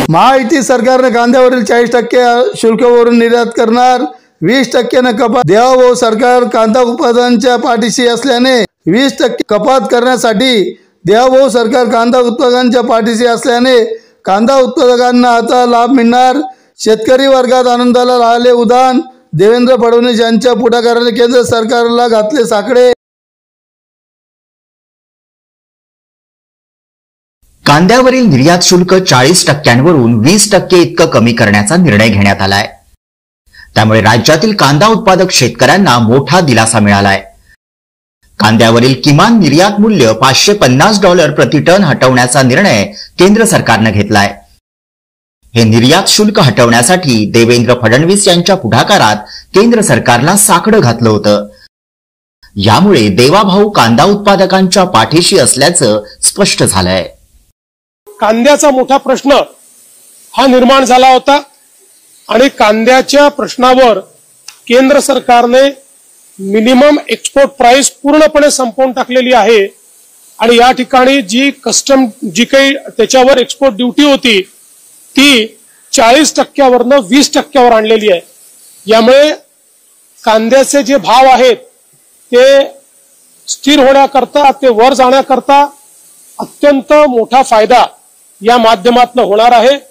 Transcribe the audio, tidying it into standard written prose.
महायुती सरकारने कांद्यावरील 40% शुल्कावरून निर्यात करणार, 20% कपात। देवाभाऊ सरकार कांदा उत्पादनांच्या पाठीशी असल्याने 20% कपात करण्यासाठी देवाभाऊ सरकार कांदा उत्पादकांच्या पाठीशी असल्याने कांदा उत्पादकांना आता लाभ मिळणार। शेतकरी वर्गात आनंदाला आले उधाण, देवेंद्र फडणवीस यांच्या पुढाकाराने केंद्र सरकारला घातले साकडे। कांद्यावरील निर्यात शुल्क 40%वरून 20% इतकं कमी करण्याचा निर्णय घेण्यात आलाय। त्यामुळे राज्यातील कांदा उत्पादक शेतकऱ्यांना मोठा दिलासा मिळालाय। कांद्यावरील किमान निर्यात मूल्य $550 प्रति टन हटवण्याचा निर्णय केंद्र सरकारने घेतलाय। हे निर्यात शुल्क हटवण्यासाठी देवेंद्र फडणवीस यांच्या पुढाकारात केंद्र सरकारला साकडं घातलं होतं। यामुळे देवाभाऊ कांदा उत्पादकांच्या पाठीशी असल्याचं स्पष्ट झालंय। कांद्याचा मोठा प्रश्न हा निर्माण झाला होता आणि कांद्याच्या प्रश्नावर केंद्र सरकारने मिनिमम एक्सपोर्ट प्राइस पूर्णपणे संपवून टाकलेली आहे आणि या ठिकाणी जी काही त्याच्यावर एक्सपोर्ट ड्युटी होती ती 40%वरनं 20%वर आणलेली आहे। यामुळे कांद्याचे जे भाव आहेत ते स्थिर होण्याकरता, ते वर जाण्याकरता अत्यंत मोठा फायदा या माध्यमातून होणार आहे।